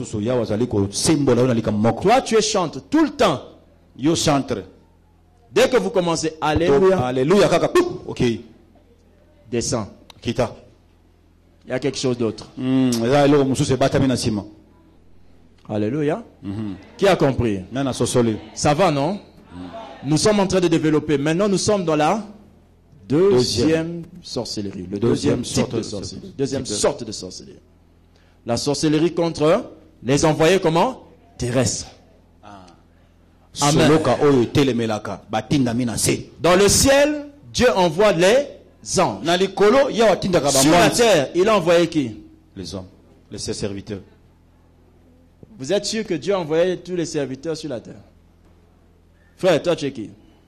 Toi, tu es chantre tout le temps. Yo chantre. Dès que vous commencez, alléluia, Alléluia. Ok. descend. Kita. Il y a quelque chose d'autre. Alléluia. Qui a compris? Ça va, non? Nous sommes en train de développer. Maintenant, nous sommes dans la deuxième sorcellerie. Le deuxième type de sorcellerie. Deuxième sorte de sorcellerie. La sorcellerie contre les envoyés comment? Terrestres. Amen. Dans le ciel, Dieu envoie les anges. Sur la terre, il a envoyé qui? Les hommes, les serviteurs. Vous êtes sûr que Dieu a envoyé tous les serviteurs sur la terre? Frère, toi tu es qui?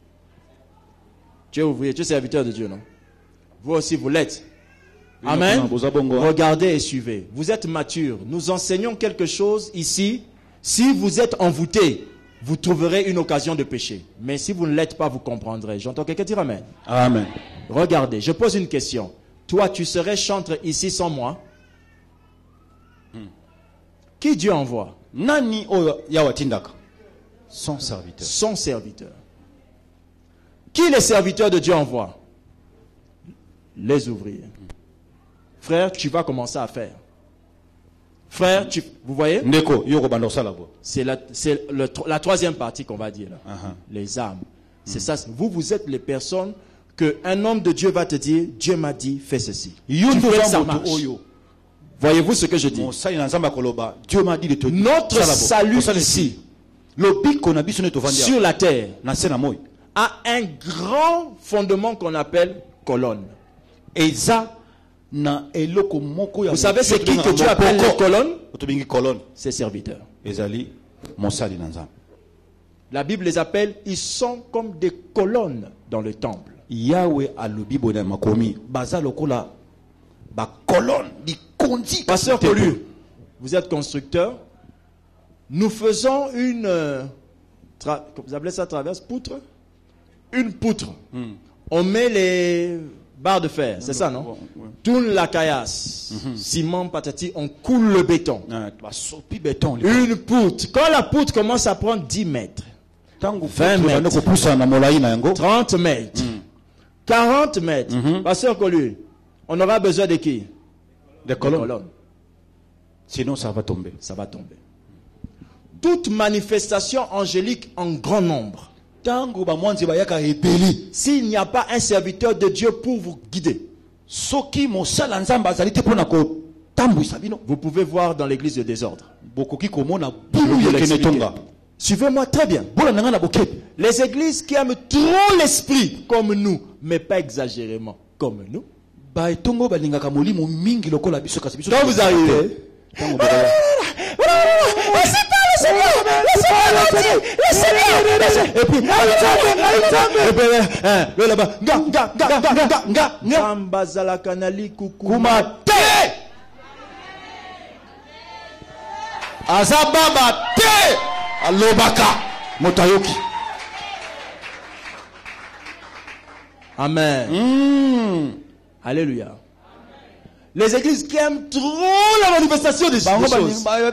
Tu es ouvrier, tu es serviteur de Dieu, non? Vous aussi, vous l'êtes. Amen. Regardez et suivez. Vous êtes mature. Nous enseignons quelque chose ici. Si vous êtes envoûté, vous trouverez une occasion de pécher. Mais si vous ne l'êtes pas, vous comprendrez. J'entends quelqu'un dire Amen. Amen. Regardez, je pose une question. Toi, tu serais chantre ici sans moi? Qui Dieu envoie? Nani oyo yawatindaka? Son serviteur. Son serviteur. Qui les serviteurs de Dieu envoient? Les ouvriers. Frère, tu vas commencer à faire. Frère, vous voyez? C'est la troisième partie qu'on va dire là. Les âmes. C'est ça. Vous êtes les personnes que un homme de Dieu va te dire, Dieu m'a dit, fais ceci. Tu fais ça marche. Voyez-vous ce que je dis? Dieu m'a dit de te dire. Notre salut ici, sur la terre, a un grand fondement qu'on appelle colonne. Vous savez c'est qui que Dieu appelle les colonnes? Ses serviteurs. La Bible les appelle, ils sont comme des colonnes dans le temple. Pasteur Colu, vous êtes constructeur. Nous faisons une vous appelez ça traverse, poutre? Une poutre. On met les barres de fer, c'est ça, non? Tourne la caillasse, ciment, patati, on coule le béton. Une poutre. Quand la poutre commence à prendre 10 mètres, 20 mètres, 30 mètres, 40 mètres, Pasteur Colu, on aura besoin de qui? Des colonnes. Sinon, ça va tomber. Ça va tomber. Toute manifestation angélique en grand nombre. S'il n'y a pas un serviteur de Dieu pour vous guider, vous pouvez voir dans l'église le désordre. Suivez-moi très bien. Les églises qui aiment trop l'esprit comme nous, mais pas exagérément comme nous. Quand vous arrivez, et puis Amen. Alléluia. Les églises qui aiment trop la manifestation des choses. Je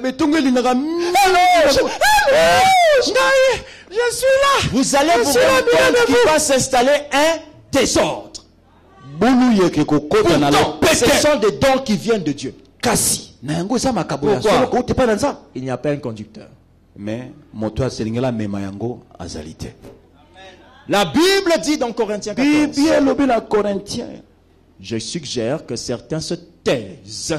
suis là. Vous allez vous rendre compte qu'il va s'installer un désordre. Pourtant, ce sont des dons qui viennent de Dieu. Pourquoi? Il n'y a pas un conducteur. Mais la Bible dit dans Corinthiens 14. Je suggère que certains se taisent.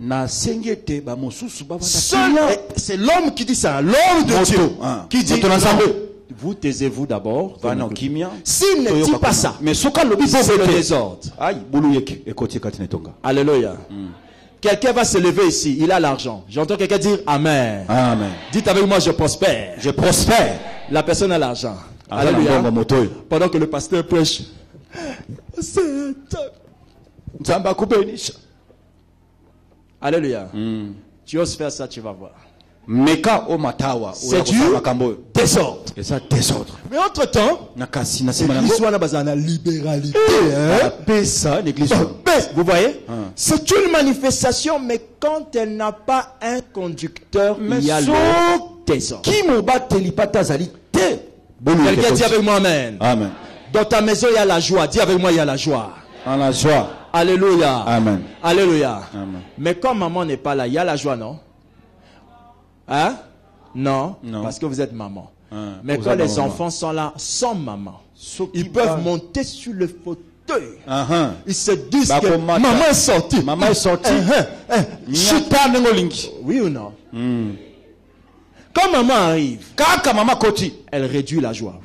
C'est l'homme qui dit ça, l'homme de Dieu qui dit vous taisez-vous d'abord. S'il ne dit pas ça, c'est le désordre. Alléluia. Quelqu'un va se lever ici, il a l'argent. J'entends quelqu'un dire Amen. Amen. Dites avec moi, je prospère. Je prospère. La personne a l'argent. Alléluia. Pendant que le pasteur prêche. Alléluia. Tu oses faire ça, tu vas voir. Meka o matawa. C'est du désordre. Et ça, désordre. Mais entre-temps, l'église wana bazana libéralité. Vous voyez? C'est une manifestation, mais quand elle n'a pas un conducteur, il y a le désordre. Quelqu'un dit avec moi amen. Amen. Dans ta maison, il y a la joie. Dis avec moi, il y a la joie. En la joie. Alléluia. Amen. Alléluia. Amen. Mais quand maman n'est pas là, il y a la joie, non? Hein? Non. Non. Parce que vous êtes maman. Mais vous quand avez les maman. enfants sont là sans maman, ils peuvent monter sur le fauteuil. Ils se disent que maman est sortie. Maman est sortie. Oui ou non? Quand maman arrive, elle réduit la joie.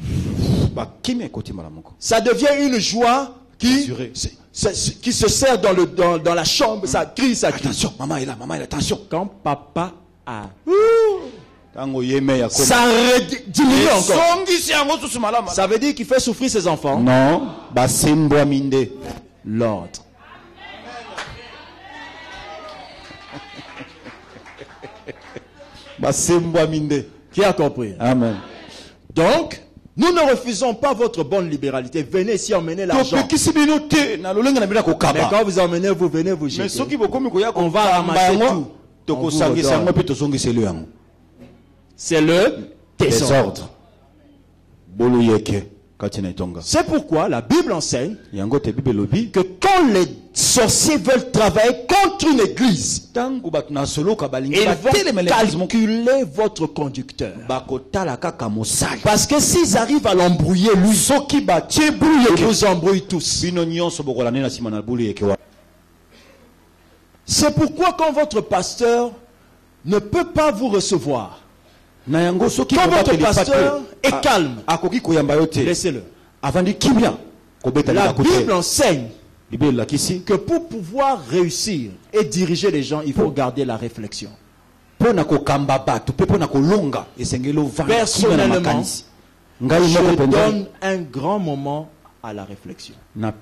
Ça devient une joie qui se sert dans la chambre. Ça crie, ça crie. Attention, maman est là, attention. Quand papa a... ça diminue encore. Ça veut dire qu'il fait souffrir ses enfants. Non. L'ordre. Qui a compris? Amen. Donc, nous ne refusons pas votre bonne libéralité. Venez ici emmener l'argent. Mais quand vous emmenez, vous venez vous jeter. On va ramasser tout. C'est le désordre. C'est pourquoi la Bible enseigne que quand les sorciers veulent travailler contre une église, ils vont calculer votre conducteur. Parce que s'ils arrivent à l'embrouiller, lui, ils vous embrouillent tous. C'est pourquoi quand votre pasteur ne peut pas vous recevoir, quand votre pasteur est calme, laissez-le. La Bible enseigne que pour pouvoir réussir et diriger les gens, il faut garder la réflexion. Personnellement, je donne un grand moment à la réflexion.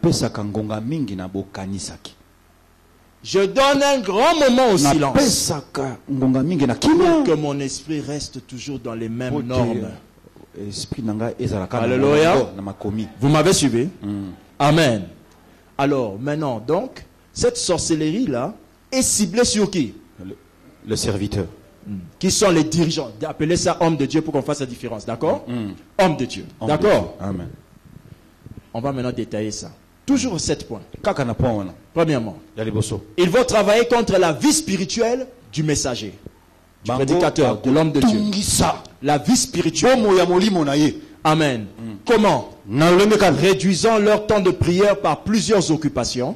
Je donne un grand moment au silence pour que mon esprit reste toujours dans les mêmes normes. Alléluia. Vous m'avez suivi? Amen. Alors, maintenant, donc, cette sorcellerie-là est ciblée sur qui? Le serviteur. Qui sont les dirigeants? Appelez ça homme de Dieu pour qu'on fasse la différence, d'accord? Homme de Dieu. D'accord? Amen. On va maintenant détailler ça. Toujours 7 points. Premièrement, ils vont travailler contre la vie spirituelle du messager, du prédicateur, de l'homme de Dieu. La vie spirituelle. Amen. Comment? Réduisant leur temps de prière par plusieurs occupations.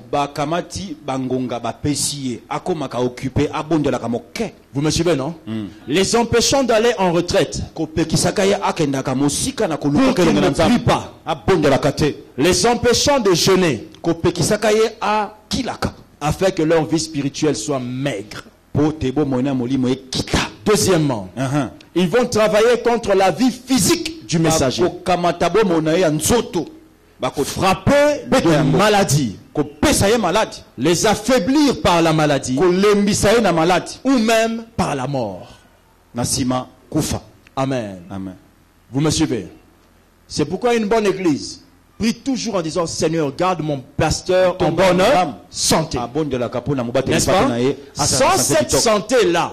Vous me suivez, non? Les empêchant d'aller en retraite. Pour qu'ils ne prient pas. Les empêchant de jeûner. Afin que leur vie spirituelle soit maigre. Deuxièmement, ils vont travailler contre la vie physique du messager. Frapper de maladie. Les affaiblir par la maladie. Ou même par la mort. Amen. Vous me suivez? C'est pourquoi une bonne église prie toujours en disant: Seigneur, garde mon pasteur en bonne santé. N'est-ce pas? Sans cette santé-là,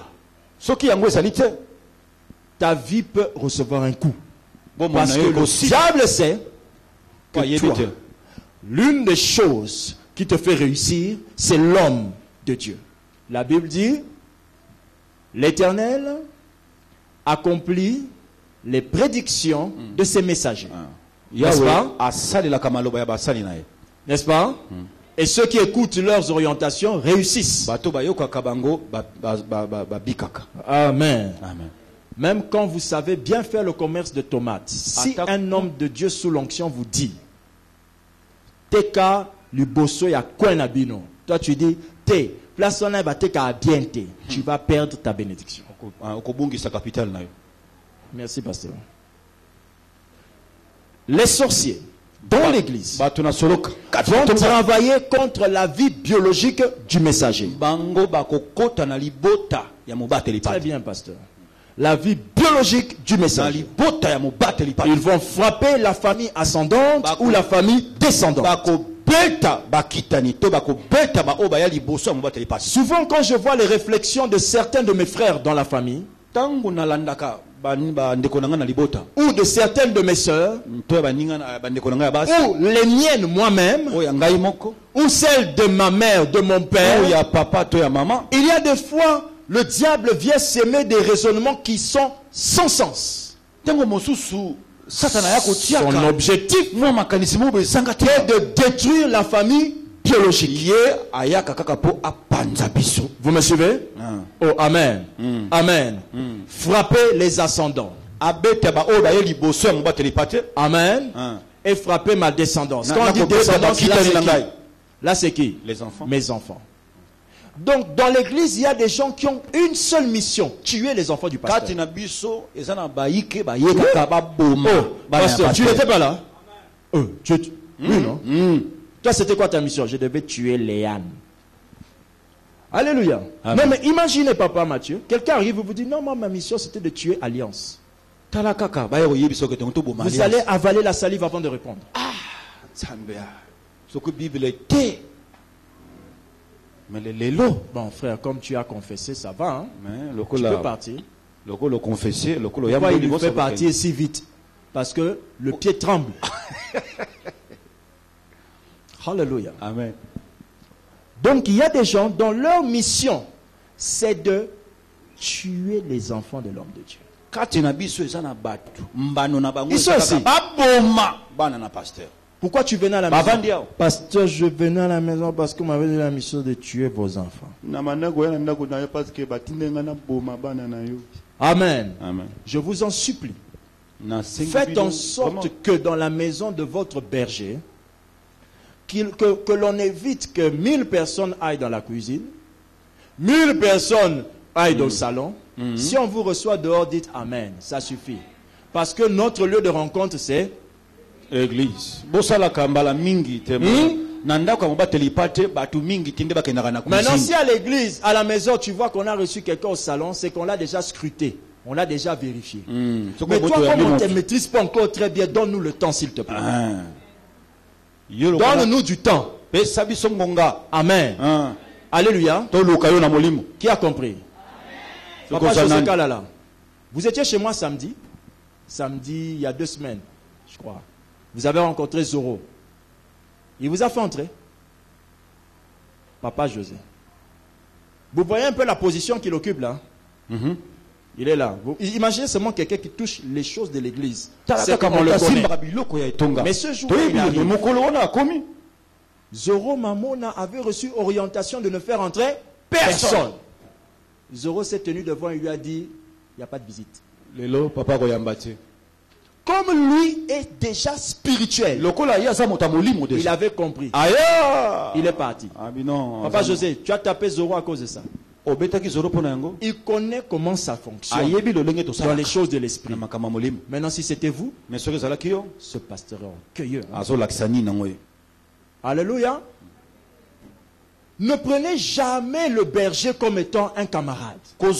ta vie peut recevoir un coup. Parce que le diable sait que toi, l'une des choses qui te fait réussir, c'est l'homme de Dieu. La Bible dit: l'Éternel accomplit les prédictions de ses messagers. N'est-ce pas? N'est-ce pas? Et ceux qui écoutent leurs orientations réussissent. Amen. Même quand vous savez bien faire le commerce de tomates, si un homme de Dieu sous l'onction vous dit: Teka liboso ya kwenabino, toi tu dis: Te, place on va teka bien te, tu vas perdre ta bénédiction. Merci, pasteur. Les sorciers dans l'église vont travailler contre la vie biologique du messager. Très bien, pasteur. la vie biologique du message. Ils vont frapper la famille ascendante ou la famille descendante. Souvent quand je vois les réflexions de certains de mes frères dans la famille, ou de certaines de mes sœurs, ou les miennes moi-même, ou celles de ma mère, de mon père, il y a des fois, le diable vient s'aimer des raisonnements qui sont sans sens. Son objectif est de détruire la famille biologique. Vous me suivez? Oh, amen. Amen. Frapper les ascendants. Amen. Et frapper ma descendance. Quand on dit descendance, là c'est qui? Les enfants. Mes enfants. Donc dans l'église, il y a des gens qui ont une seule mission, tuer les enfants du pasteur. Pasteur, tu n'étais pas là? Oui, non? Toi, c'était quoi ta mission? Je devais tuer Léane. Alléluia. Amen. Non, mais imaginez, papa Mathieu, quelqu'un arrive et vous dit, non, moi, ma mission, c'était de tuer Alliance. Vous allez avaler la salive avant de répondre. Mais les lots. Bon, frère, comme tu as confessé, ça va. Hein? Tu peux partir. Pourquoi il lui fait partir si vite? Parce que le pied tremble. Alléluia. Amen. Donc il y a des gens dont leur mission, c'est de tuer les enfants de l'homme de Dieu. Ils sont ici. Pourquoi tu venais à la maison? Pasteur, je venais à la maison parce qu'on m'avait donné la mission de tuer vos enfants. Amen. Amen. Je vous en supplie. Faites en sorte que dans la maison de votre berger, que l'on évite que 1000 personnes aillent dans la cuisine, 1000 personnes aillent dans le salon. Si on vous reçoit dehors, dites Amen. Ça suffit. Parce que notre lieu de rencontre, c'est Église. Maintenant, si à l'église, à la maison, tu vois qu'on a reçu quelqu'un au salon, c'est qu'on l'a déjà scruté. On l'a déjà vérifié. Mais toi, comme on ne te maîtrise pas encore très bien, donne-nous le temps, s'il te plaît. Donne-nous du temps. Amen. Alléluia. Qui a compris? Papa José Kalala, vous étiez chez moi samedi. Samedi, il y a 2 semaines, je crois. Vous avez rencontré Zoro. Il vous a fait entrer. Papa José. Vous voyez un peu la position qu'il occupe là? Il est là. Vous imaginez seulement quelqu'un qui touche les choses de l'église. C'est comme on le connaît. Mais ce jour-là, il arrive. Zoro Mamona avait reçu orientation de ne faire entrer personne. Zoro s'est tenu devant et lui a dit, il n'y a pas de visite. Comme lui est déjà spirituel, il avait compris. Il est parti. Papa José, tu as tapé Zoro à cause de ça. Il connaît comment ça fonctionne dans les choses de l'esprit. Maintenant, si c'était vous, ce pasteur est orgueilleux. Alléluia. Ne prenez jamais le berger comme étant un camarade.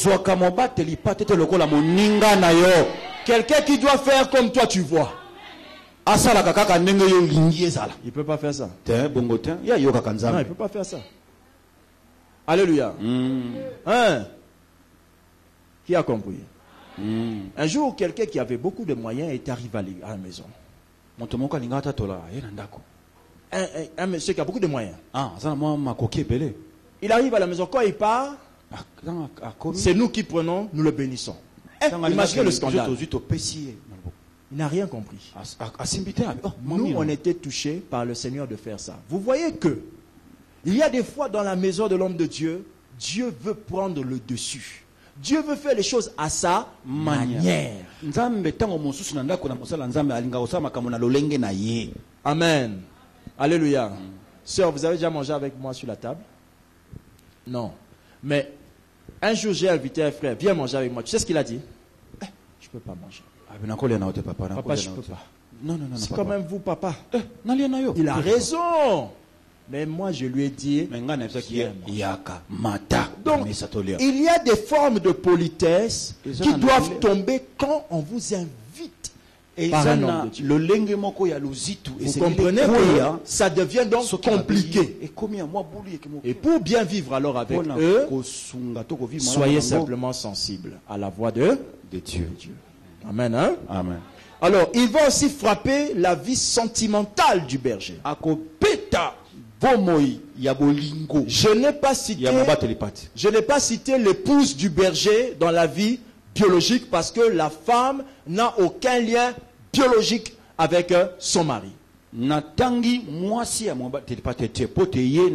Quelqu'un qui doit faire comme toi tu vois. Il ne peut pas faire ça. Non, il ne peut pas faire ça. Alléluia. Hein? Qui a compris? Un jour, quelqu'un qui avait beaucoup de moyens est arrivé à la maison. Un monsieur qui a beaucoup de moyens. Il arrive à la maison. Quand il part, c'est nous qui prenons, nous le bénissons. Imaginez le scandale. Il n'a rien compris. Nous, on était touchés par le Seigneur de faire ça. Vous voyez que il y a des fois dans la maison de l'homme de Dieu, Dieu veut prendre le dessus. Dieu veut faire les choses à sa manière. Amen. Alléluia. Sœur, vous avez déjà mangé avec moi sur la table? Non. Mais un jour, j'ai invité un frère, viens manger avec moi. Tu sais ce qu'il a dit? Je ne peux pas manger. Papa, je ne peux pas. Non. C'est quand même vous, papa. Il a raison. Mais moi, je lui ai dit, donc, Donc, il y a des formes de politesse Et ça, qui on a doivent dit- tomber quand on vous invite. et par ça un na homme de Dieu. le lenge moko ya luzitu Vous comprenez que ça devient donc compliqué. Et pour bien vivre alors avec eux, soyez simplement sensibles à la voix de Dieu. Amen. Hein? Amen. Alors, il va aussi frapper la vie sentimentale du berger. Akopeta bomoi ya bolingo Je n'ai pas cité, ya mabateli pati. je n'ai pas cité l'épouse du berger dans la vie biologique parce que la femme n'a aucun lien biologique avec son mari. Natangi mwasi ya mabateli pati te pote ye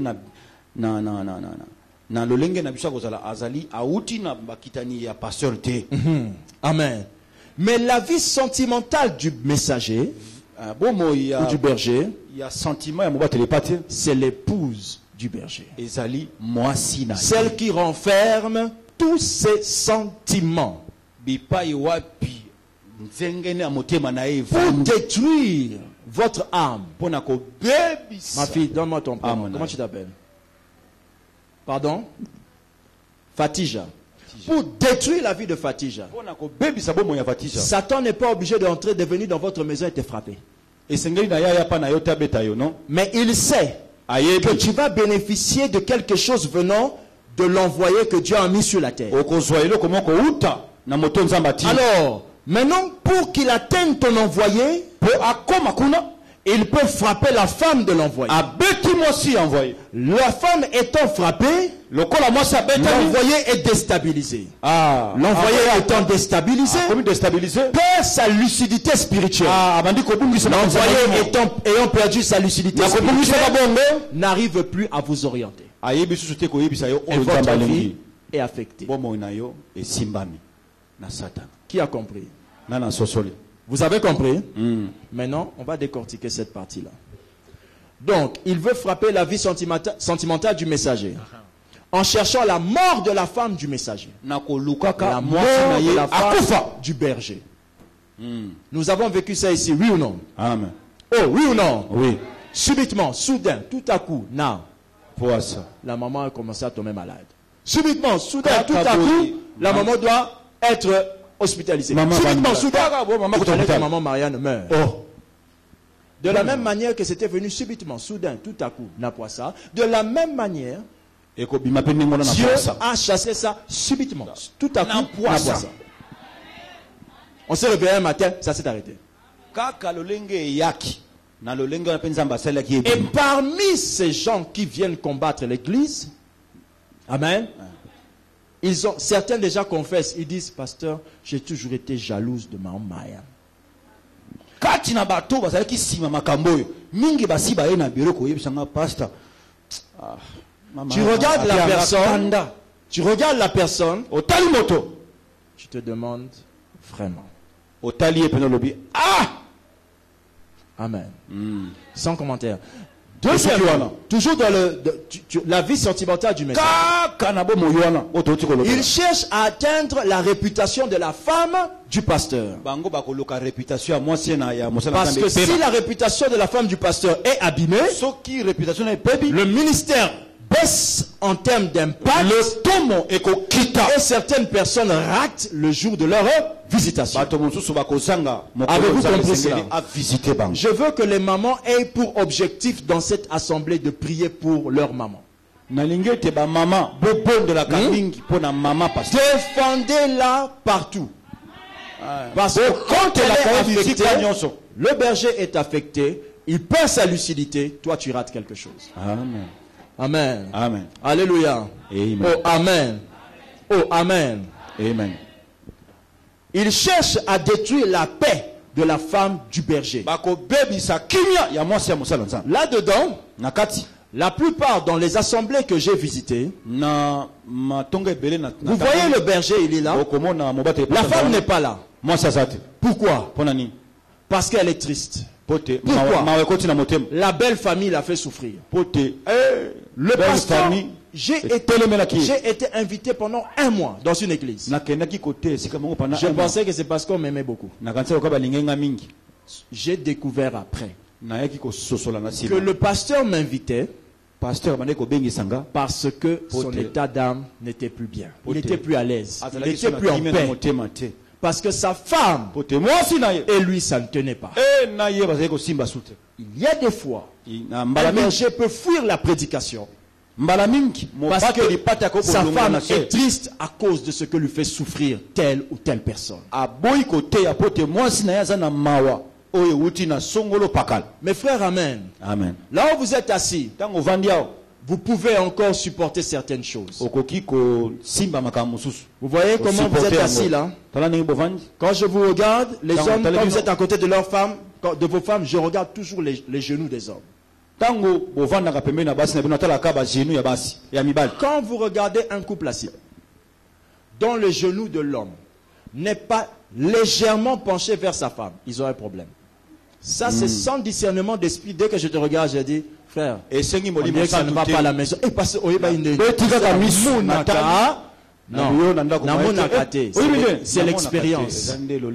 na lolenge na biso kozala azali auti na bakitani ya pasteur te. Amen. Mais la vie sentimentale du messager Bomoi ou du ya berger, ya sentiment ya mabateli pati c'est l'épouse du berger. ezali mwasi na Celle qui renferme tous ses sentiments bipai wapi nzengene ya motema na ye pour détruire votre âme. pona ko bebisa Ma fille, donne-moi ton prénom. Amen. Comment tu t'appelles? Pardon? Fatija. Pour détruire la vie de Fatija. pona ko bebisa bomoi ya vatisha Satan n'est pas obligé d'entrer, de venir dans votre maison et te frapper. esengeli na ya pa na yo te abeta yo non Mais il sait que ayebi tu vas bénéficier de quelque chose venant de l'envoyé que Dieu a mis sur la terre. okozwa eloko moko uta na moto nzambe ati Alors, maintenant, pour qu'il atteigne ton envoyé, po akoma kuna il peut frapper la femme de l'envoyé. abeti mwasi envoyé La femme étant frappée, lokola mwasi abetami l'envoyé est déstabilisé. L'envoyé étant déstabilisé, akomi déstabilisé perd sa lucidité spirituelle. abandi kobungisa L'envoyé ayant perdu sa lucidité nakobungisa spirituelle, bongo n'arrive plus à vous orienter. ayebi susu te koyebisa yo Et oyo nzambe votre vie alingi est affectée. bomoi na yo esimbami na satana Qui a compris? na na sosoli Vous avez compris? Maintenant, on va décortiquer cette partie-là. Donc, il veut frapper la vie sentimentale du messager en cherchant la mort de la femme du messager. na kolukaka La mort mwasi na de ye la femme akufa du berger. Nous avons vécu ça ici, oui ou non? amen Oh, oui ou non? oui Subitement, soudain, tout à coup, now, poasa la maman a commencé à tomber malade. Subitement, soudain, Kaka tout à boli. coup, la maman doit être hospitalisée. Maman Subitement, Vanilla. soudain, Kaka bo, maman il fallait que hôpital. maman Marianne meure. oh De la même manière que c'était venu subitement, soudain, tout à coup, n'a pas ça. De la même manière, ekobima pe ndenge wana na Dieu poasa a chassé ça subitement. Tout à coup, Na n'a poisson. pas ça. On s'est réveillé un matin, ça s'est arrêté. kaka lolenge eyaki na lolenge wana mpe nzambe asalaki Et ebima parmi ces gens qui viennent combattre l'église, amen, certains déjà confessent, ils disent, pasteur, j'ai toujours été jalouse de maman Maya. kati na bato bazalaki nsima makambo oyo mingi basi baye na biro koyebisanga pasteur Tu regardes la personne, tu regardes la personne, otali moto tu te demandes vraiment. otali ye pene olobi Amen. Sans commentaire. Wana. Deuxièmement, toujours dans la vie sentimentale du message. kaka na bomoi wana oyo touti Il kolobela cherche à atteindre la réputation de la femme du pasteur. bango bakoluka réputation ya mwasi na ya mosala Parce que si la réputation de la femme du pasteur est abîmée, soki réputation na epebi le ministère baisse en termes d'impact le tomo ekokita et certaines personnes ratent le jour de leur visitation. bato mosusu bakozanga Avez-vous mokolo compris esengeli cela? avisite bango Je veux que les mamans aient pour objectif dans cette assemblée de prier pour leur maman. nalingi ete bamama bobondelaka mingi mpo na mama pasteur Défendez-la partout. Parce que quand elle est affectée, le berger est affecté, il perd sa lucidité, toi tu rates quelque chose. amen Amen. amen Alléluia. Amen. Oh, amen. Oh, amen. amen Il cherche à détruire la paix de la femme du berger. bakobebisa kimia ya mwasi ya mosala nzambe Là-dedans, na kati la plupart dans les assemblées que j'ai visitées, na matongo ebele na vous voyez le berger, il est là. okomona mobate La femme n'est pas là. mwasi aza te Pourquoi? mpo na nini Parce qu'elle est triste. mpo te Pourquoi? mawa ekoti na motema La belle famille l'a fait souffrir. mpo te Le pasteur, j'ai etelemelaki été invité pendant 1 mois dans une église. nakendaki kote esika mongo pana Je pensais que c'est parce qu'on m'aimait beaucoup. nakanisa lokola balingenga mingi J'ai découvert après nayaki kososola na que nsima le pasteur m'invitait pasteur bandeko bengi sanga parce que son état d'âme n'était plus bien. Il n'était plus à l'aise. Il n'était plus en paix. Parce que sa femme et lui, ça ne tenait pas. Il y a des fois, un berger peut fuir la prédication. Parce que sa femme est triste à cause de ce que lui fait souffrir telle ou telle personne. Mes frères, amen. Amen. Là où vous êtes assis, vous pouvez encore supporter certaines choses. Vous voyez comment vous êtes assis là? Quand je vous regarde, les hommes, quand vous êtes à côté de leurs femmes, de vos femmes, je regarde toujours les genoux des hommes. Quand vous regardez un couple assis, dont le genou de l'homme n'est pas légèrement penché vers sa femme, ils ont un problème. Ça, c'est sans discernement d'esprit. Dès que je te regarde, je dis, frère, on dirait que ça ne va pas à la maison. Et parce que, c'est l'expérience.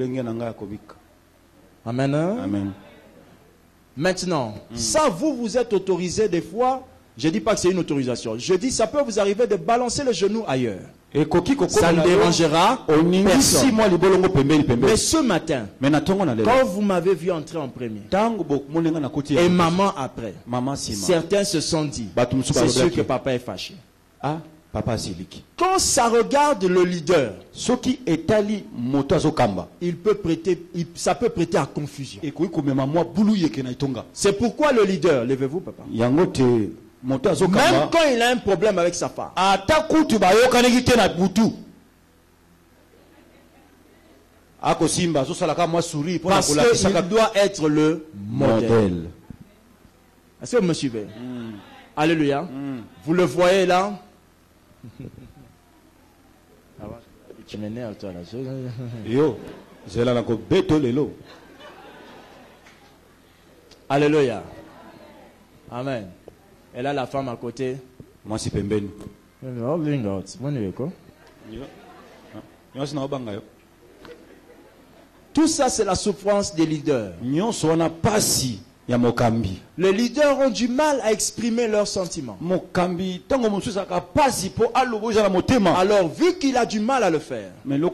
Amen. Amen. Maintenant, ça, vous êtes autorisé des fois. Je ne dis pas que c'est une autorisation. Je dis, ça peut vous arriver de balancer le genou ailleurs. Ça ne dérangera personne. Mais ce matin, quand vous m'avez vu entrer en premier, et maman après, certains se sont dit, c'est sûr que papa est fâché. Quand ça regarde le leader, ça peut prêter à confusion. C'est pourquoi le leader, levez-vous papa, même quand il a un problème avec sa femme, parce qu'il doit être le modèle. Est-ce que vous me suivez? Alléluia. Vous le voyez là? Tu m'énerves toi là. Alléluia. Amen. Et là la femme à côté. Moi c'est pembeni. Tout ça c'est la souffrance des leaders. Les leaders ont du mal à exprimer leurs sentiments. Alors, vu qu'il a du mal à le faire,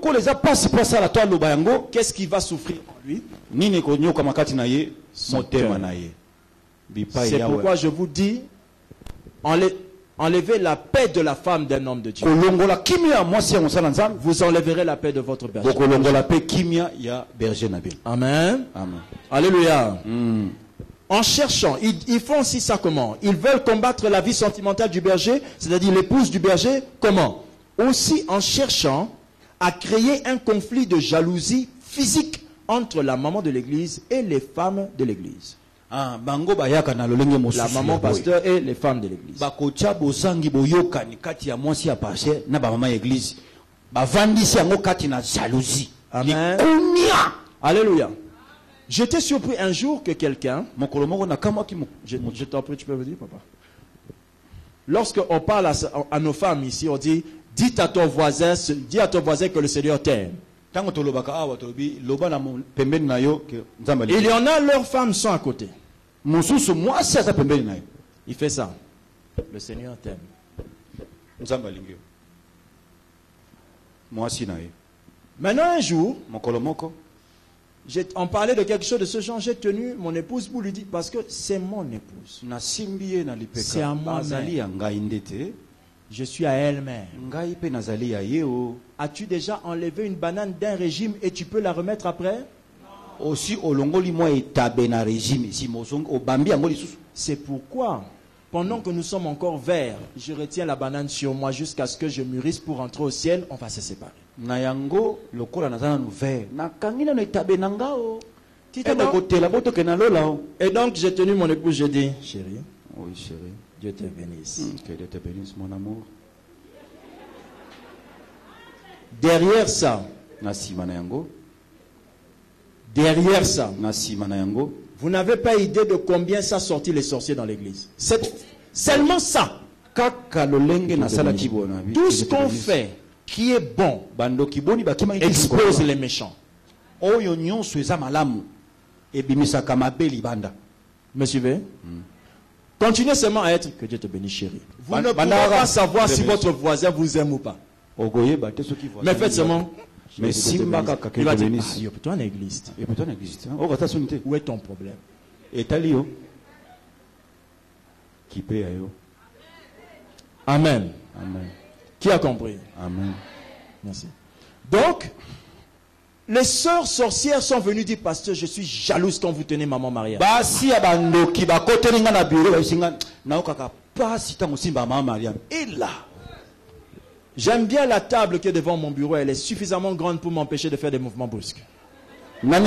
qu'est-ce qui va souffrir en lui? C'est pourquoi je vous dis, enlevez la paix de la femme d'un homme de Dieu. Vous enlèverez la paix de votre berger. Amen. Amen. Alléluia. En cherchant, ils font aussi ça comment? Ils veulent combattre la vie sentimentale du berger, c'est-à-dire l'épouse du berger, comment? Aussi en cherchant à créer un conflit de jalousie physique entre la maman de l'église et les femmes de l'église. La maman pasteur et les femmes de l'église. Amen. Alléluia. J'étais surpris un jour que quelqu'un, je t'en prie, tu peux me dire, papa. Lorsqu'on parle à nos femmes ici, on dit, dis à ton voisin que le Seigneur t'aime. Il y en a, leurs femmes sont à côté. Il fait ça. Le Seigneur t'aime. Maintenant, un jour, on parlait de quelque chose de ce genre. J'ai tenu mon épouse pour lui dire, parce que c'est mon épouse. C'est à moi-même. Je suis à elle-même. As-tu déjà enlevé une banane d'un régime et tu peux la remettre après? C'est pourquoi, pendant que nous sommes encore verts, je retiens la banane sur moi jusqu'à ce que je mûrisse pour entrer au ciel. On va se séparer. Et donc j'ai tenu mon épouse, j'ai dit, chérie, oui, chérie, Dieu te bénisse. Que Dieu te bénisse, mon amour. Derrière ça, vous n'avez pas idée de combien ça sortit les sorciers dans l'église. Seulement ça. Tout ce qu'on fait qui est bon expose les méchants. Me suivez? Continuez seulement à être que Dieu te bénisse, chérie. Vous ne pouvez pas savoir si votre voisin vous aime ou pas. Mais faites seulement. Mais il va dire, toi en église. Où est ton problème? Amen. Amen. Qui a compris? Amen. Merci. Donc, les sœurs sorcières sont venues dire, pasteur, je suis jalouse quand vous tenez maman Maria. Et là, j'aime bien la table qui est devant mon bureau, elle est suffisamment grande pour m'empêcher de faire des mouvements brusques. Parce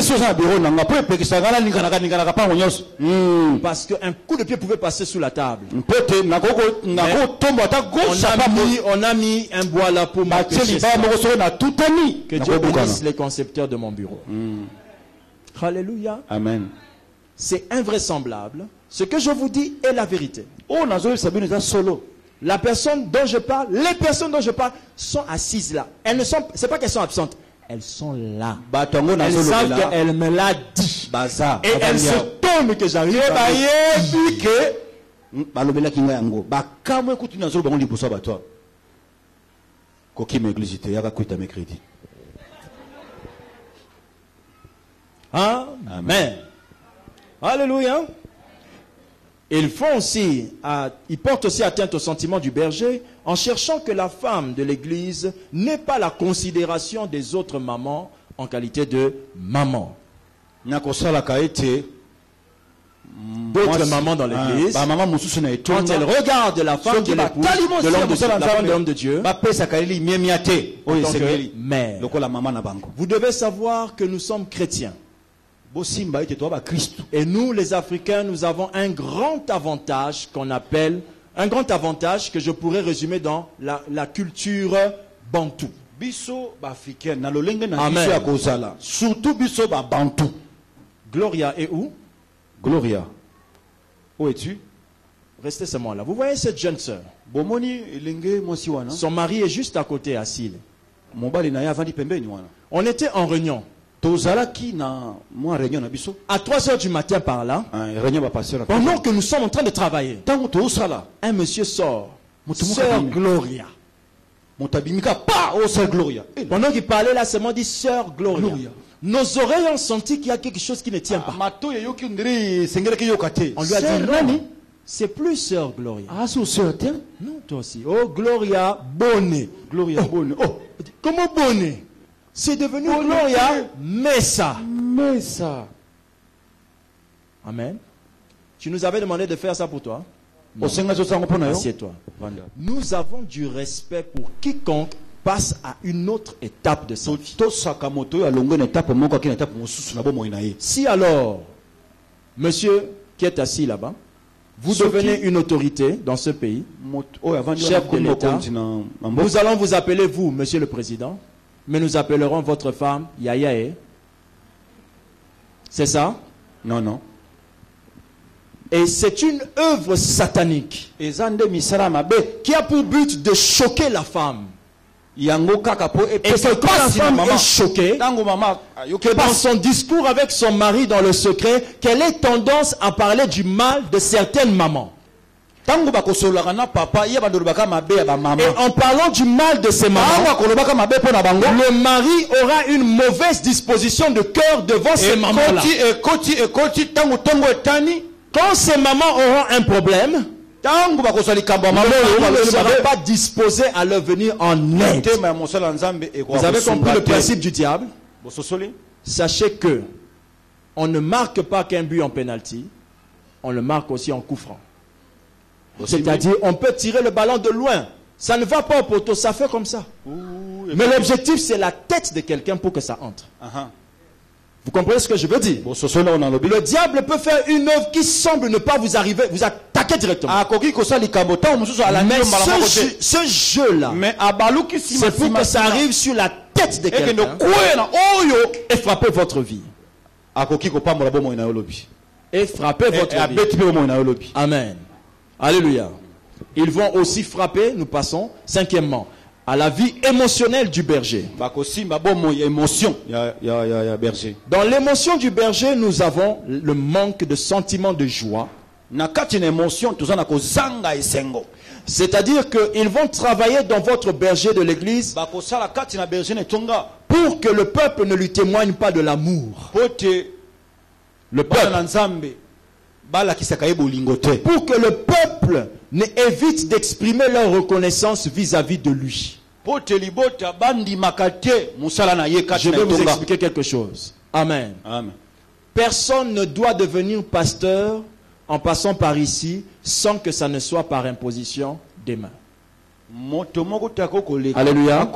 qu'un coup de pied pouvait passer sous la table. On a mis un bois là pour m'empêcher ça. Que Dieu bénisse les concepteurs de mon bureau. Alléluia. Amen. C'est invraisemblable. Ce que je vous dis est la vérité. La personne dont je parle, les personnes dont je parle sont assises là. Elles ne sont, c'est pas qu'elles sont absentes. Elles sont là. Elles savent qu'elle me l'a dit. Et elles se tombent que j'arrive à Amen. Alléluia. Ils portent aussi atteinte au sentiment du berger en cherchant que la femme de l'église n'ait pas la considération des autres mamans en qualité de maman. D'autres mamans dans l'église, quand elles regardent la femme de l'épouse, de l'homme de Dieu, mère. Vous devez savoir que nous sommes chrétiens. Et nous, les Africains, nous avons un grand avantage qu'on appelle, un grand avantage que je pourrais résumer dans la culture bantou. Amen. Surtout biso ba bantou. Gloria est où? Gloria. Où es-tu? Restez seulement là. Vous voyez cette jeune sœur? Son mari est juste à côté, assis. On était en réunion. À 3 heures du matin par là, pendant que nous sommes en train de travailler, un monsieur sort. Sœur Gloria. Pendant qu'il parlait là, seulement dit Sœur Gloria. Nos oreilles ont senti qu'il y a quelque chose qui ne tient pas. On lui a dit non, c'est plus Sœur Gloria. Ah, c'est Sœur, non, toi aussi. Oh, Gloria Bonne. Gloria Bonne. Oh, comment Bonne? C'est devenu Gloria Messa. Messa. Amen. Tu nous avais demandé de faire ça pour toi. Assieds-toi. Nous avons du respect pour quiconque passe à une autre étape de sa vie. Si alors, monsieur qui est assis là-bas, vous devenez une autorité dans ce pays, chef de l'État, nous allons vous appeler vous, monsieur le président, mais nous appellerons votre femme Yayae. C'est ça? Non, non. Et c'est une œuvre satanique qui a pour but de choquer la femme. Et que quand la femme est choquée, que dans son discours avec son mari dans le secret, qu'elle ait tendance à parler du mal de certaines mamans. Et en parlant du mal de ces mamans, le mari aura une mauvaise disposition de cœur devant ces mamans-là. Quand ces mamans auront un problème, ne sera pas disposé à leur venir en aide. Vous avez compris le principe du diable? Sachez que on ne marque pas qu'un but en pénalty, on le marque aussi en coup franc. C'est-à-dire, on peut tirer le ballon de loin. Ça ne va pas au poteau, ça fait comme ça. Mais l'objectif, c'est la tête de quelqu'un pour que ça entre. Vous comprenez ce que je veux dire? Le diable peut faire une œuvre qui semble ne pas vous arriver, vous attaquer directement. Mais ce jeu-là, c'est pour que ça arrive sur la tête de quelqu'un et frapper votre vie. Et frapper votre vie. Amen. Alléluia. Ils vont aussi frapper, nous passons, cinquièmement, à la vie émotionnelle du berger. Dans l'émotion du berger, nous avons le manque de sentiment de joie, C'est-à-dire qu'ils vont travailler dans votre berger de l'église pour que le peuple ne lui témoigne pas de l'amour. Le peuple. Pour que le peuple évite d'exprimer leur reconnaissance vis-à-vis de lui. Je vais vous expliquer quelque chose. Amen. Amen. Personne ne doit devenir pasteur en passant par ici sans que ça ne soit par imposition des mains. Alléluia.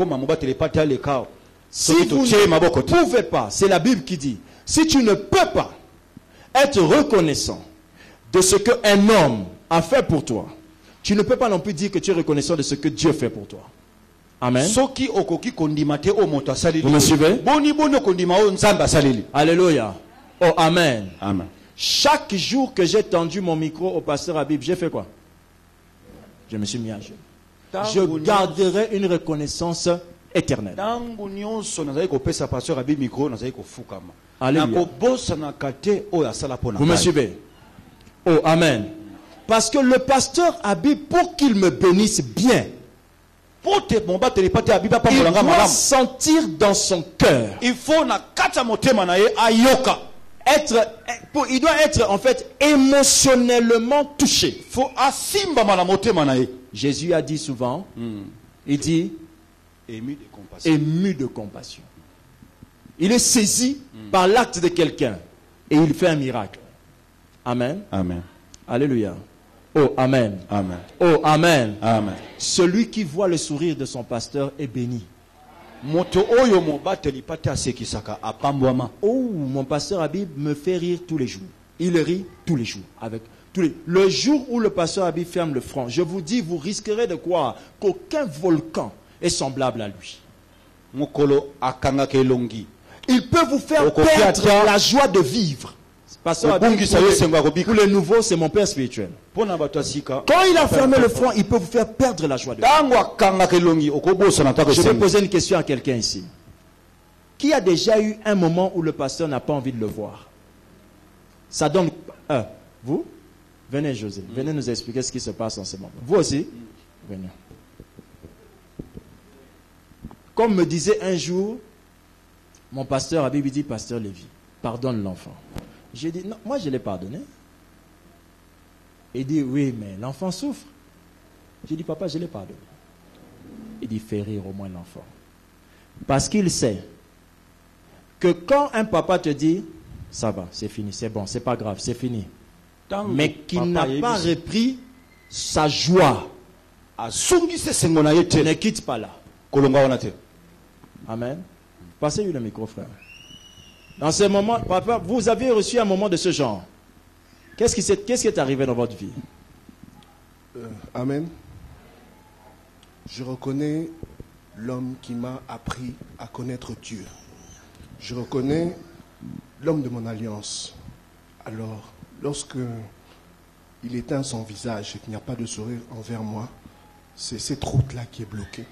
Si vous ne pouvez pas, c'est la Bible qui dit, si tu ne peux pas être reconnaissant de ce qu'un homme a fait pour toi, tu ne peux pas non plus dire que tu es reconnaissant de ce que Dieu fait pour toi. Amen. Vous me suivez? Alléluia. Oh, amen. Amen. Chaque jour que j'ai tendu mon micro au pasteur Habib, j'ai fait quoi? Je me suis mis à genoux. Je garderai une reconnaissance éternelle. Alléluia. Vous me suivez? Oh, amen. Parce que le pasteur Habib, pour qu'il me bénisse bien, il doit sentir dans son cœur. Il doit être en fait émotionnellement touché. Jésus a dit souvent, il dit ému de compassion. Il est saisi par l'acte de quelqu'un et il fait un miracle. Amen. Amen. Alléluia. Oh, amen. Amen. Oh, amen. Amen. Celui qui voit le sourire de son pasteur est béni. Oh, mon pasteur Habib me fait rire tous les jours. Il rit tous les jours. Le jour où le pasteur Habib ferme le front, je vous dis, vous risquerez de croire qu'aucun volcan est semblable à lui. Il peut vous faire perdre la joie de vivre. Pasteur Habib, pour les nouveaux, c'est mon père spirituel. Quand il a fermé le front, il peut vous faire perdre la joie de vivre. Je vais poser une question à quelqu'un ici. Qui a déjà eu un moment où le pasteur n'a pas envie de le voir? Ça donne... vous? Venez, José. Venez nous expliquer ce qui se passe en ce moment. Vous aussi? Venez. Comme me disait un jour, mon pasteur Habib dit, pasteur Lévy, pardonne l'enfant. J'ai dit, non, moi je l'ai pardonné. Il dit, oui, mais l'enfant souffre. J'ai dit, papa, je l'ai pardonné. Il dit, fais rire au moins l'enfant. Parce qu'il sait que quand un papa te dit, ça va, c'est fini, c'est bon, c'est pas grave, c'est fini. Mais qu'il n'a pas repris sa joie, ne quitte pas là. Amen. Passez-lui le micro, frère. Dans ce moment, papa, vous avez reçu un moment de ce genre. Qu'est-ce qui est arrivé dans votre vie? Amen. Je reconnais l'homme qui m'a appris à connaître Dieu. Je reconnais l'homme de mon alliance. Alors, lorsque il éteint son visage et qu'il n'y a pas de sourire envers moi, c'est cette route-là qui est bloquée.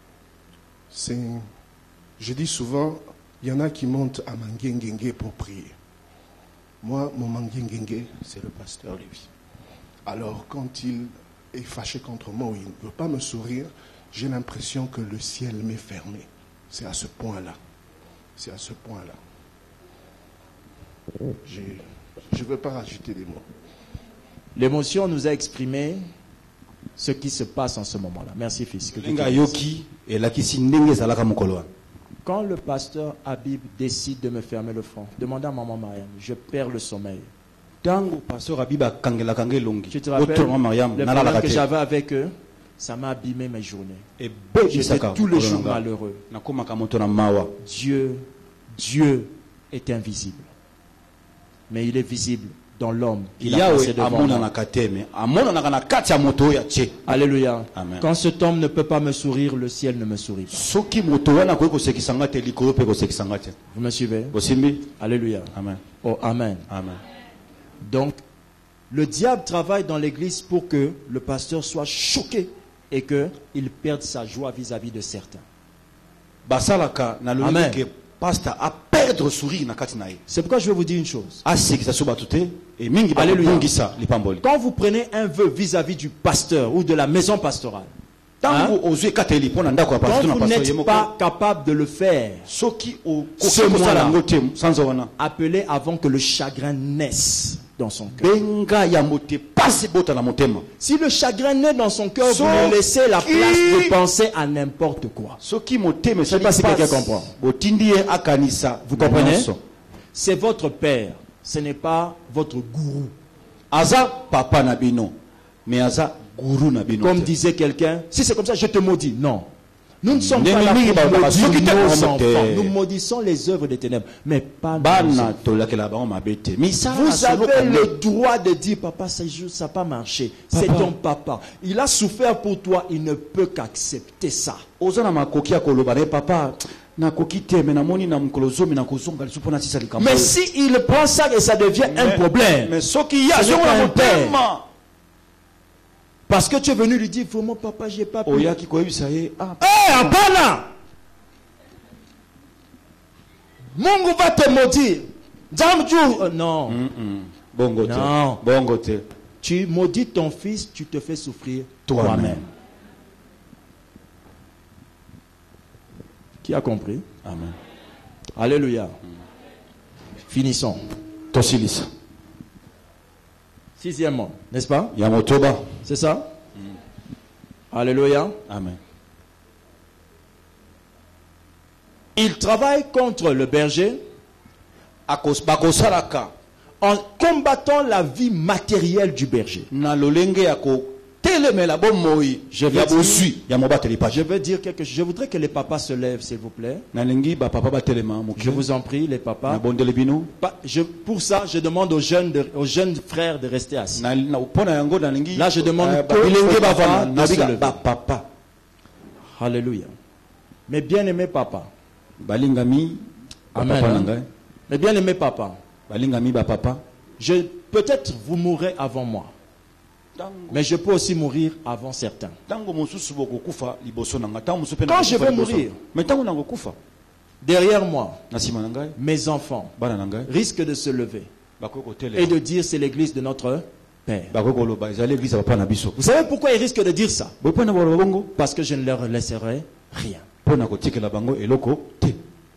Je dis souvent, il y en a qui montent à Manguenguengue pour prier. Moi, mon Manguenguengue, c'est le pasteur Lévy. Alors, quand il est fâché contre moi ou il ne veut pas me sourire, j'ai l'impression que le ciel m'est fermé. C'est à ce point-là. C'est à ce point-là. Je ne veux pas rajouter des mots. L'émotion nous a exprimé ce qui se passe en ce moment-là. Merci, fils. Quand le pasteur Habib décide de me fermer le front, demandez à maman Mariam, je perds le sommeil. Tu te rappelles le problème que j'avais avec eux? Ça m'a abîmé mes journées. J'étais tous les jours malheureux. Dieu est invisible. Mais il est visible dans l'homme. Alléluia. Amen. Quand cet homme ne peut pas me sourire, le ciel ne me sourit pas. Vous me suivez? Alléluia. Amen. Oh, amen. Amen. Donc, le diable travaille dans l'église pour que le pasteur soit choqué et qu'il perde sa joie vis-à-vis de certains. Amen. perdre sourire na kati na ye. C'est pourquoi je vais vous dire une chose. Asekisa so bato te et mingi ba Alléluia. bongisa lipamboli. Quand vous prenez un vœu vis-à-vis du pasteur ou de la maison pastorale, Tango ozwe kateli pona ndako ya quand pasteur na vous pasteur n'êtes yemoko. pas capable de le faire, Soki o Ce koki mois-là. kosala ngote sans wana. appelez avant que le chagrin naisse dans son cœur. Benga ya mote passe bota na motema. Si le chagrin naît dans son cœur, vous So lui laissez la qui- place de penser à n'importe quoi. Soki motema sais pas si quelqu'un comprend. Botindi ye akanisa. Vous comprenez? nyonso. C'est votre père, ce n'est pas votre gourou. Aza papa na bino, mais aza guru na bino. Comme te. disait quelqu'un, si c'est comme ça, je te maudis. Non. Nous ne sommes Nemi pas là mingi pour ba- ba- maudire soki te nos komo enfants. te. Nous maudissons les œuvres des ténèbres, mais pas nos Bana enfants. tolakela bango mabete. Misala Vous solo avez kande. le droit de dire, papa, ça n'a pas marché. C'est Papa. ton papa. Il a souffert pour toi, il ne peut qu'accepter ça. Oza na makoki ya koloba ne papa nakoki te me namoni na mokolo zomi na kozonga lisupu na tisa likambo. Mais si il prend ça et ça devient un problème, Mais soki ya Ce n'est zongo pas na un père. motema. parce que tu es venu lui dire, vraiment papa, j'ai pas pu. Oyaki koyebisa ye ah Hapana! Mungu va te maudire. Non. bongo Non. te. Bongo te. Tu maudis ton fils, tu te fais souffrir Toi-même. toi-même. Qui a compris? Amen. Alléluia. Finissons. Tosilisa. Sixièmement, n'est-ce pas? Ya motoba. C'est ça? Alléluia. Amen. Il travaille contre le berger Bakosalaka en combattant la vie matérielle du berger. na lolenge ya ko telemela bomoi Je vais ya dire- bosui ya mobateli Je paje. veux dire quelque chose. Je voudrais que les papas se lèvent, s'il vous plaît. Nalingi ba papa batelema Je moki. vous en prie, les Na papas. bondele bino. Pour ça, je demande aux jeunes frères de rester assis. Na pona yango nalingi. Là, je demande que bilenge aux ba papas vana de na se biga lever. ba papa. Alléluia. Mes bien-aimés papas. Balingami ba Amen, papa hein. nangai. Mes bien-aimés papas. Balingami ba papa. Peut-être vous mourrez avant moi. Mais je peux aussi mourir avant certains. Tango mosusu boko kufa liboso nanga. Tango mosusu pe Quand na je kufa vais liboso. mourir. Mais tango nango kufa. Derrière moi, Na sima nangai. mes enfants Bana nangai. risquent de se lever Bakoko et tele. de dire c'est l'église de notre Père. Bakoko loba ezali église papa na biso. Vous savez pourquoi ils risquent de dire ça? Bopa na bolo bongo. Parce que je ne leur laisserai rien. Pona ko tikela bango eloko te.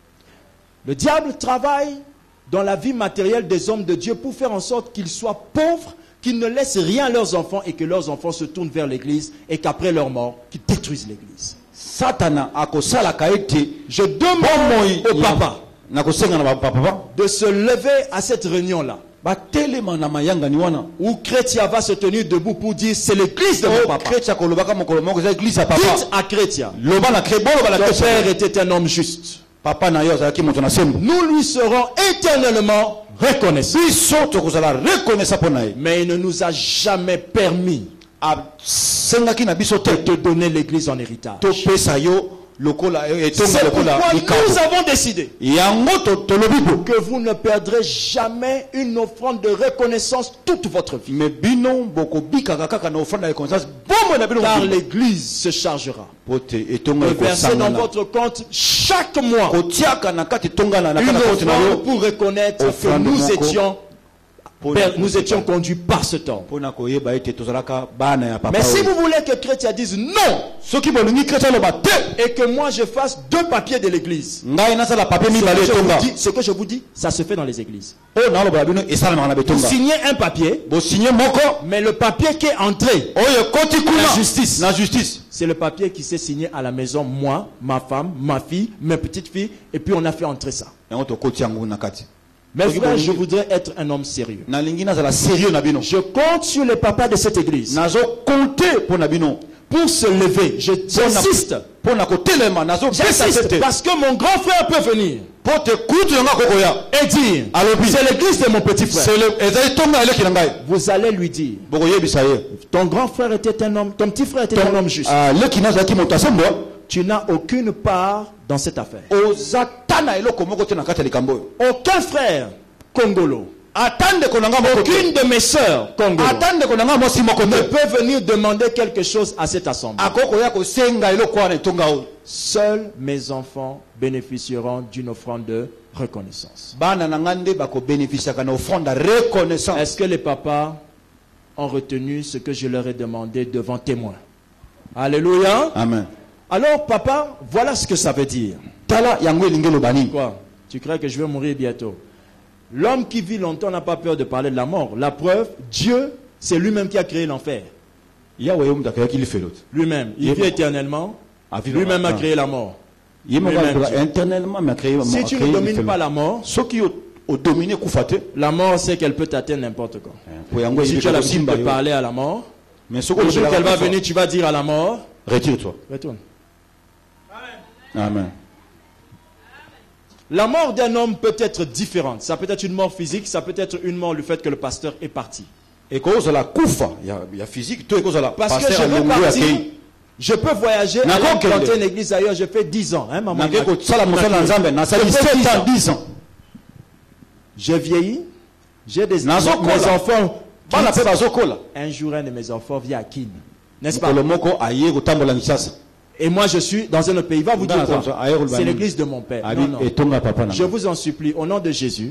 Le diable travaille dans la vie matérielle des hommes de Dieu pour faire en sorte qu'ils soient pauvres, qu'ils ne laissent rien à leurs enfants et que leurs enfants se tournent vers l'église et qu'après leur mort, qu'ils détruisent l'église. Satana akosala kaete. Je demande au papa Nakosenga na ba papa. de se lever à cette réunion-là Batelema na mayanga ni wana. où Chrétien va se tenir debout pour dire c'est l'église de mon Oh, papa. Chrétien kolobaka mokolo moko za église ya papa. Dites à Chrétien, Loba na krebo loba la ton Chrétien. père était un homme juste. Papa na yo azalaki moto na sembo. Nous lui serons éternellement reconnaissants. Biso tokozala reconnaissant pona ye. Mais il ne nous a jamais permis Sengaki na biso te. de te donner l'église en héritage. Topesa yo lokola etonga C'est lokola pourquoi likambo. nous avons décidé Yango tolobi bo. que vous ne perdrez jamais une offrande de reconnaissance toute votre vie. Mais bino boko bikaka kaka na offrande ya reconnaissance. Bombo na bino. Car l'église se chargera pote etonga de verser dans ekosangana. votre compte chaque mois Kotiaka na kati tonga na une kata kote na yo. offrande pour reconnaître que Offrande nous étions conduits par ce temps. Pona koyeba ete tozalaka bana ya papa. Mais si vous voulez que Chrétien dise non soki bolingi Chrétien loba te. et que moi je fasse 2 papiers de l'église, Ngai nasala papier ce mibale que je vous etonga. dis- ce que je vous dis, ça se fait dans les églises. Oh na loba bino esalamaka na Vous betonga. signez un papier, Bo signer moko. mais le papier qui est entré, Oyo koti kuna. La justice. Na justice. c'est le papier qui s'est signé à la maison, moi, ma femme, ma fille, mes petites filles, et puis on a fait entrer ça. Yango to koti yango na kati. Mais Soki frère, bolingi- je voudrais être un homme sérieux. Na lingi nazala sérieux na bino. Je compte sur les papas de cette église Nazo compter pona bino. pour se lever. J'insiste. Pona ko telema nazo pesa J'insiste tete. parce que mon grand frère peut venir Pote kutu yanga koko ya. et dire Alobi. c'est l'église de mon petit frère. C'est le ezali tonga eleki na ngai. Vous allez lui dire Boko yebisa ye. ton grand frère était un homme, ton petit frère était un homme juste. Ah leki nazaki moto asembo. Tu n'as aucune part dans cette affaire. Ozatana eloko moko te na kati ya likambo. Aucun frère congolo, Atande konanga moko te. aucune de mes sœurs congolo Atande konanga mosi moko ne te. peut venir demander quelque chose à cette assemblée. Akoko ya ko senga eloko wana etonga o. seuls mes enfants bénéficieront d'une offrande de reconnaissance. Est-ce que les papas ont retenu ce que je leur ai demandé devant témoins? Alléluia. Amen. Alors, papa, voilà ce que ça veut dire. Quoi? Tu crois que je vais mourir bientôt? L'homme qui vit longtemps n'a pas peur de parler de la mort. La preuve, Dieu, c'est lui-même qui a créé l'enfer. Lui-même. Il vit éternellement. Lui-même a créé la mort. Si tu ne domines pas la mort, la mort sait qu'elle peut t'atteindre n'importe quand. Si tu as l'habitude de parler à la mort, le jour qu'elle va venir, tu vas dire à la mort, retire-toi. Retourne. Amen. La mort d'un homme peut être différente. Ça peut être une mort physique, ça peut être une mort le fait que le pasteur est parti. Et cause la kufa, il y a physique, tout est cause la. Parce que je veux partir, je peux voyager, aller planter une église ailleurs. Je fais 10 ans. Hein, maman. Je fais 10 ans. Je vieillis, j'ai des enfants. Un jour, un de mes enfants vient à Kin. N'est-ce pas? Et moi je suis dans un autre pays. Il va vous dire quoi? C'est l'église de mon père. Non, non. Je vous en supplie, au nom de Jésus.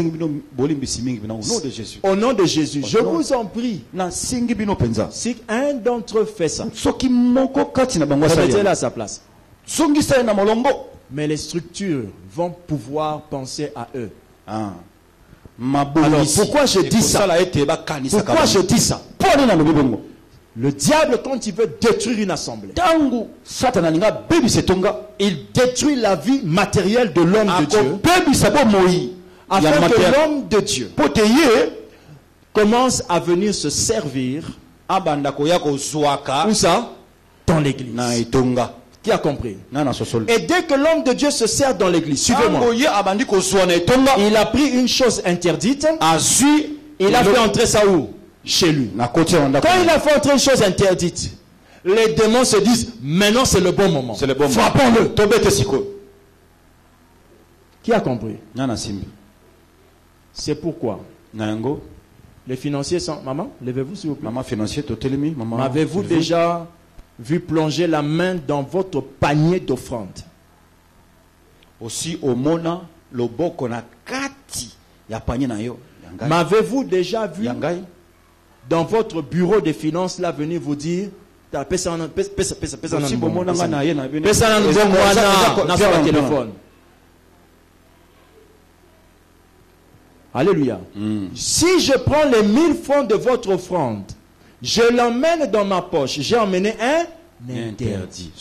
Au nom de Jésus, je vous en prie. Si un d'entre eux fait ça, remettez-le à sa place. Mais les structures vont pouvoir penser à eux. Alors pourquoi je dis ça? Pourquoi je dis ça? Le diable, quand il veut détruire une assemblée, il détruit la vie matérielle de l'homme de Dieu, afin que l'homme de Dieu commence à venir se servir. Où ça? Dans l'église. Qui a compris? Et dès que l'homme de Dieu se sert dans l'église, suivez-moi, il a pris une chose interdite, il a fait entrer ça où? Chez lui. Quand il a fait entrer une chose interdite, les démons se disent, maintenant c'est le bon moment. Frappons-le. Qui a compris? C'est pourquoi les financiers sont... Maman, levez-vous s'il vous plaît. M'avez-vous déjà vu plonger la main dans votre panier d'offrande? Aussi au mona loboko na kati ya panier na yo. M'avez-vous déjà vu dans votre bureau de finances là venir vous dire pesa na téléphone. Alléluia. Si je prends les 1000 francs de votre offrande, je l'emmène dans ma poche, j'ai emmené un interdit.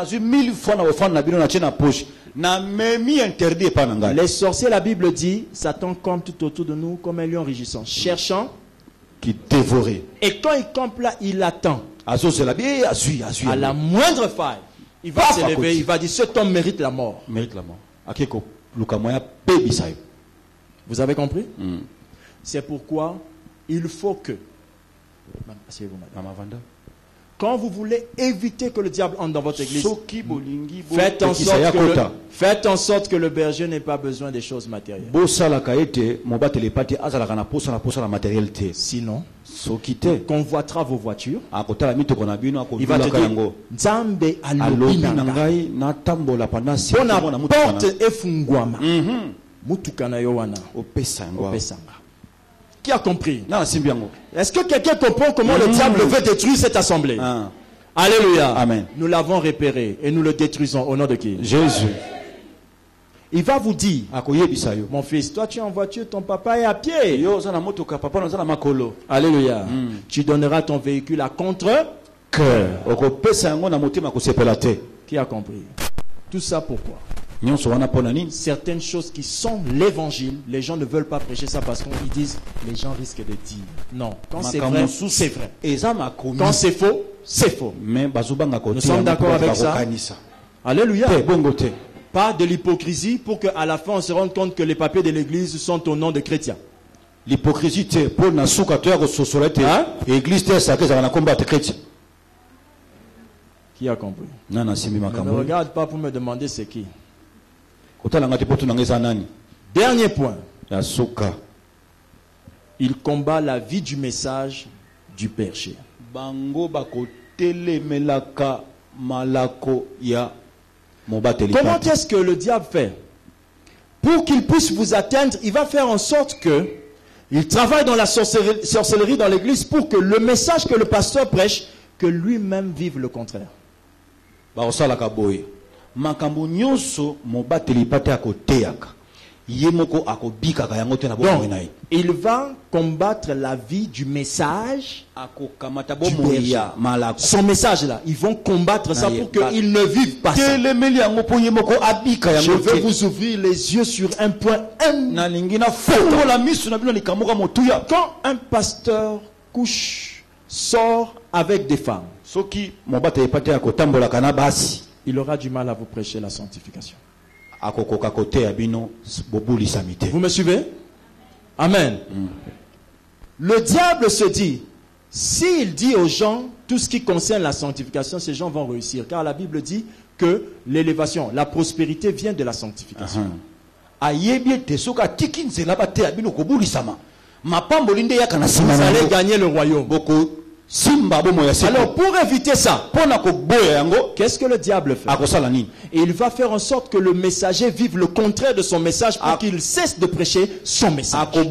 Les sorciers, la Bible dit, Satan campe tout autour de nous comme un lion rugissant, cherchant qui dévorait. Et quand il campe là, il attend. À la moindre faille, il va se lever, il va dire, cet homme mérite la mort. Vous avez compris? C'est pourquoi il faut que, quand vous voulez éviter que le diable entre dans votre église, faites en sorte que le berger n'ait pas besoin des choses matérielles. Sinon, convoitera vos voitures. Il va te dire, Nzambe alobi nangai porte efungwama mutukana yowana opesanga. Qui a compris? Est-ce que quelqu'un comprend comment le diable veut détruire cette assemblée? Alléluia. Amen. Nous l'avons repéré et nous le détruisons au nom de qui? Jésus. Il va vous dire, mon fils, toi tu es en voiture, ton papa est à pied. Alléluia. Tu donneras ton véhicule à contre-cœur. Qui a compris? Tout ça pourquoi? Certaines choses qui sont l'évangile, les gens ne veulent pas prêcher ça parce qu'ils disent, les gens risquent de dire. Non, quand c'est vrai, c'est vrai. Quand c'est faux, c'est faux. Nous sommes d'accord avec ça? Alléluia. Pas de l'hypocrisie pour qu'à la fin on se rende compte que les papiers de l'église sont au nom de chrétiens. L'hypocrisie, c'est pour na souka to ya société. Église te ça que ça va combattre chrétien. Qui a compris? Ne me regarde pas pour me demander c'est qui. Dernier point. Il combat la vie du message du berger. Comment est-ce que le diable fait? Pour qu'il puisse vous atteindre, il va faire en sorte que il travaille dans la sorcellerie dans l'église pour que le message que le pasteur prêche, que lui-même vive le contraire. Donc, il va combattre la vie du message, son message là. Ils vont combattre ça pour qu'ils ne vivent pas ça. Je veux vous ouvrir les yeux sur un point. Quand un pasteur couche, sort avec des femmes, il aura du mal à vous prêcher la sanctification. Vous me suivez? Amen. Le diable se dit, s'il dit aux gens tout ce qui concerne la sanctification, ces gens vont réussir. Car la Bible dit que l'élévation, la prospérité vient de la sanctification. Vous allez gagner le royaume. Alors pour éviter ça, qu'est-ce que le diable fait? Et il va faire en sorte que le messager vive le contraire de son message pour qu'il cesse de prêcher son message. Je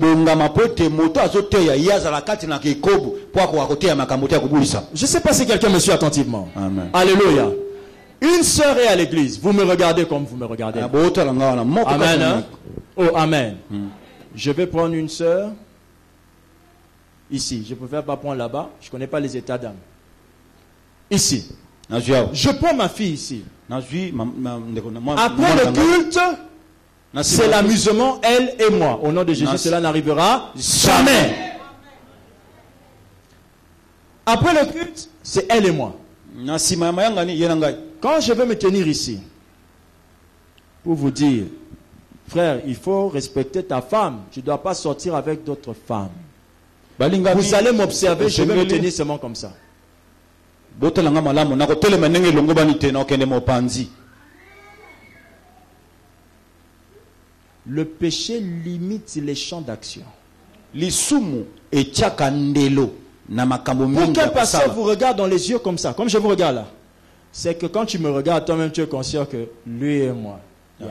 ne sais pas si quelqu'un me suit attentivement. Amen. Alléluia. Une sœur est à l'église. Vous me regardez comme vous me regardez. Amen. Hein? Oh, amen. Je vais prendre une sœur. Ici, je ne préfère pas prendre là-bas. Je ne connais pas les états d'âme. Ici. Je prends ma fille ici. Après le culte, c'est l'amusement, elle et moi. Au nom de Jésus, cela n'arrivera jamais. Après le culte, c'est elle et moi. Quand je vais me tenir ici, pour vous dire, frère, il faut respecter ta femme. Tu ne dois pas sortir avec d'autres femmes. Vous allez m'observer, je vais me tenir seulement comme ça. Le péché limite les champs d'action. Pour qu'un pasteur vous regarde dans les yeux comme ça, comme je vous regarde là, c'est que quand tu me regardes, toi-même tu es conscient que lui et moi,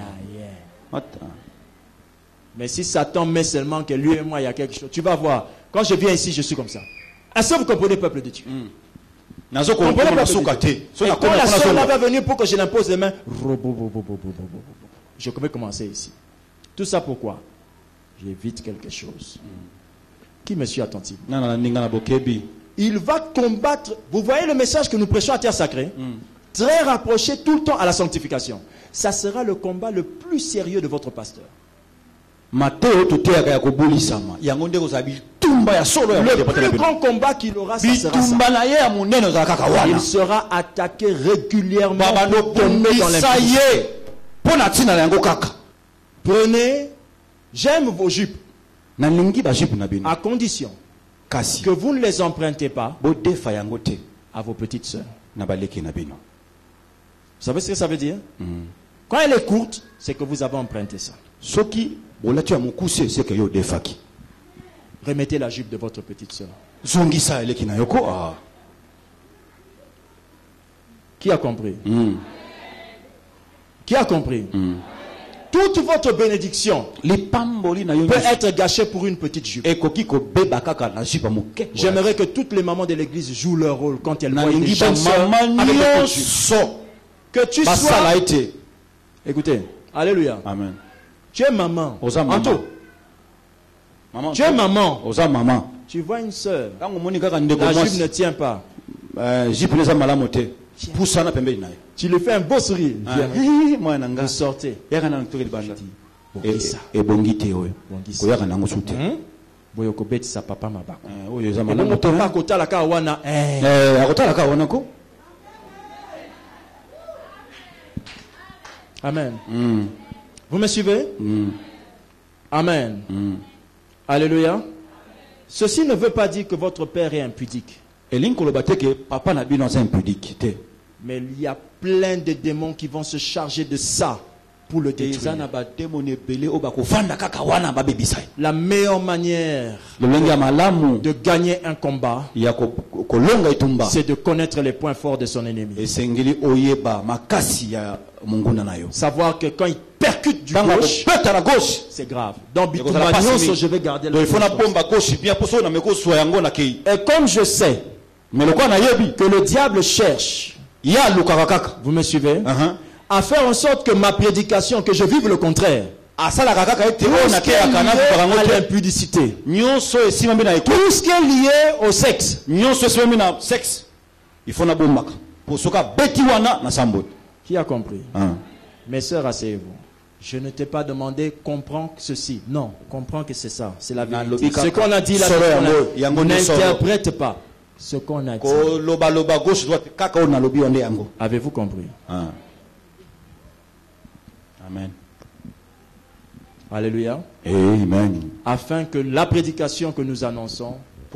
mais si Satan met seulement que lui et moi, il y a quelque chose, tu vas voir. Quand je viens ici, je suis comme ça. Est-ce que vous comprenez, peuple de Dieu? Et quand la soeur va venir pour que je l'impose les mains, je vais commencer ici. Tout ça pourquoi? J'évite quelque chose. Qui me suit attentif? Il va combattre. Vous voyez le message que nous prêchons à Terre Sacrée? Très rapproché tout le temps à la sanctification. Ça sera le combat le plus sérieux de votre pasteur. Le plus grand combat qu'il aura, ça sera ça. Il sera attaqué régulièrement pour tomber dans l'influence. Prenez, j'aime vos jupes, à condition que vous ne les empruntez pas à vos petites sœurs. Vous savez ce que ça veut dire? Quand elle est courte, c'est que vous avez emprunté ça. Remettez la jupe de votre petite sœur. Qui a compris? Qui a compris? Toute votre bénédiction peut être gâchée pour une petite jupe. J'aimerais que toutes les mamans de l'église jouent leur rôle quand elles voient des jeunes sœurs avec des petites jupes. Que tu sois... Écoutez, alléluia. Amen. Tu es maman. Anto. Tu es maman. Tu vois une sœur. La jupe ne tient pas. Tu lui fais un beau sourire. Vous sortez. Boyokobetisa papa mabako. Papa kota la kawana. Amen. Vous me suivez? Amen. Alléluia. Ceci ne veut pas dire que votre père est impudique. Mais il y a plein de démons qui vont se charger de ça pour le détruire. La meilleure manière de gagner un combat, c'est de connaître les points forts de son ennemi. Savoir que quand il percute du gauche, c'est grave. Donc, je vais garder la et comme je sais que le diable cherche, vous me suivez, à faire en sorte que ma prédication, que je vive le contraire, tout ce qui est lié à l'impudicité, tout ce qui est lié au sexe, qui a compris? Mes sœurs, asseyez-vous. Je ne t'ai pas demandé comprends ceci. Non, comprends que c'est ça, c'est la vérité. Ce qu'on a dit là, n'interprète pas ce qu'on a dit. Avez-vous compris? Amen. Alléluia. Amen. Afin que la prédication que nous annonçons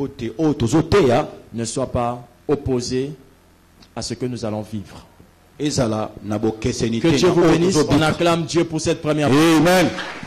ne soit pas opposée à ce que nous allons vivre. Que Dieu vous bénisse. On acclame Dieu pour cette première. Amen.